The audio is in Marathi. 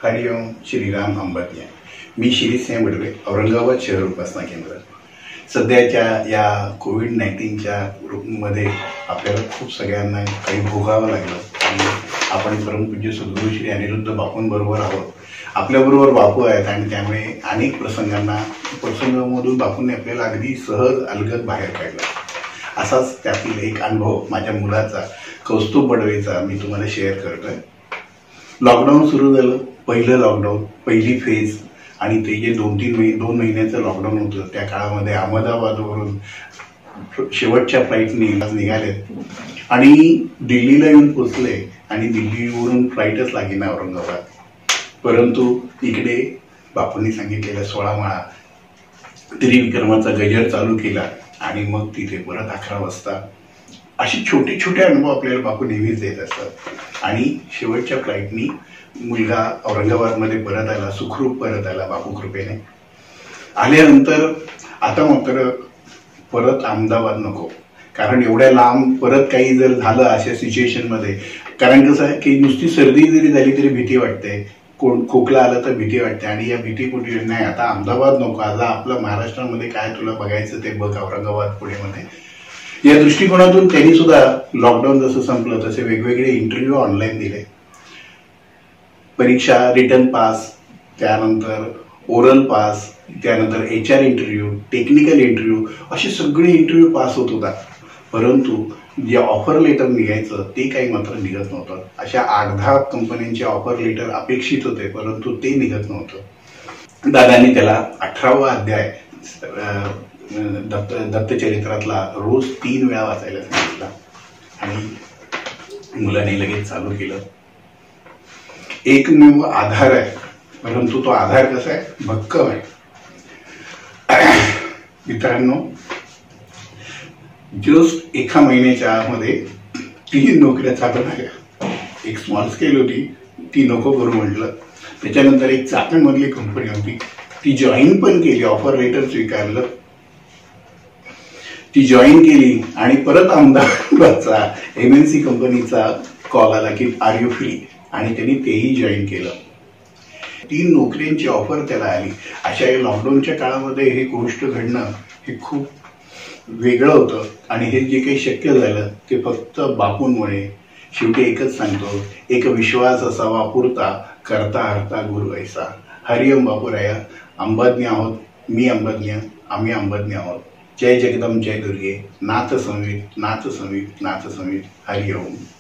हरिओम श्रीराम अंबाती। मी शिरीष बडवे, औरंगाबाद शहर उपासना केंद्र। सध्याच्या या कोविड-19च्या मध्ये आपल्याला खूप सगळ्यांना काही भोगावं लागलं आणि आपण परमपूज्य सद्गुरू श्री अनिरुद्ध बापूंबरोबर आहोत। आपल्याबरोबर बापू आहेत आणि त्यामुळे अनेक प्रसंगामधून बापूंनी आपल्याला अगदी सहज अलगद बाहेर काढलं। असाच त्यातील एक अनुभव माझ्या मुलाचा, कौस्तुभ बडवेचा मी तुम्हाला शेअर करतोय। लॉकडाऊन सुरू झालं, पहिलं लॉकडाऊन, पहिली फेज, आणि ते जे 2 महिन्याचं लॉकडाऊन होतं त्या काळामध्ये अहमदाबादवरून शेवटच्या फ्लाईटने निघालेत आणि दिल्लीला येऊन पोचले आणि दिल्लीवरून फ्लाईटच लागेना औरंगाबाद। परंतु इकडे बापूंनी सांगितलेल्या 16 माळा त्रिविक्रमाचा गजर चालू केला आणि मग तिथे परत 11 वाजता अशी छोटे छोटे अनुभव आपल्याला बापू नेहमीच देत असतात। आणि शेवटच्या फ्लाईटनी मुलगा औरंगाबादमध्ये परत आला, सुखरूप परत आला बापू कृपेने। आल्यानंतर आता मात्र परत अहमदाबाद नको, कारण एवढ्या लांब परत काही जर झालं अशा सिच्युएशनमध्ये, कारण कसं आहे की नुसती सर्दी जरी झाली तरी भीती वाटते, खोकला आला तर भीती वाटते आणि या भीतीपोटी नाही आता अहमदाबाद नको, आता आपलं महाराष्ट्रामध्ये काय तुला बघायचं ते बघ औरंगाबाद पुणेमध्ये। या दृष्टिकोनातून त्यांनी सुद्धा लॉकडाऊन जसं संपलं तसे वेगवेगळे इंटरव्ह्यू ऑनलाईन दिले, परीक्षा, रिटर्न पास, त्यानंतर ओरल पास, त्यानंतर HR इंटरव्ह्यू, टेक्निकल इंटरव्ह्यू, असे सगळे इंटरव्ह्यू पास होत होता। परंतु जे ऑफर लेटर निघायचं ते काही मात्र निघत नव्हतं। अशा 8-10 कंपन्यांचे ऑफर लेटर अपेक्षित होते, परंतु ते निघत नव्हतं। दादांनी त्याला 18वा अध्याय दत्तचरित्रातला रोज 3 वेळा वाचायला सांगितला आणि मुलाने लगेच चालू केलं। एकमेव आधार आहे, परंतु तो आधार कसा आहे, भक्कम आहे। मित्रांनो, जस्ट 1 महिन्याच्या आतमध्ये 3 नोकऱ्या चालू झाल्या। एक स्मॉल स्केल होती, ती नको करू म्हटलं। त्याच्यानंतर एक चाकणमधली कंपनी होती, ती जॉईन पण केली, ऑफर लेटर स्वीकारलं, ती जॉईन केली आणि परत अहमदाबादचा MNC कंपनीचा कॉल आला की आर यू फ्री, आणि त्यांनी तेही जॉईन केलं। 3 नोकऱ्यांची ऑफर त्याला आली। अशा या लॉकडाऊनच्या काळामध्ये हे गोष्ट घडणं हे खूप वेगळं होतं आणि हे जे काही शक्य झालं ते फक्त बापूंमुळे। शेवटी एकच सांगतो, एक विश्वास असावा पुरता, करता हरता गुरु ऐसा। हरिओम बापूराया। अंबाज्ञ आहोत, मी अंबाज्ञ, आम्ही अंबाज्ञ आहोत। जय जगदंब, जय दुर्गे, नाथ संवित, नाथ संवित, नाथ संवित। हरिओम।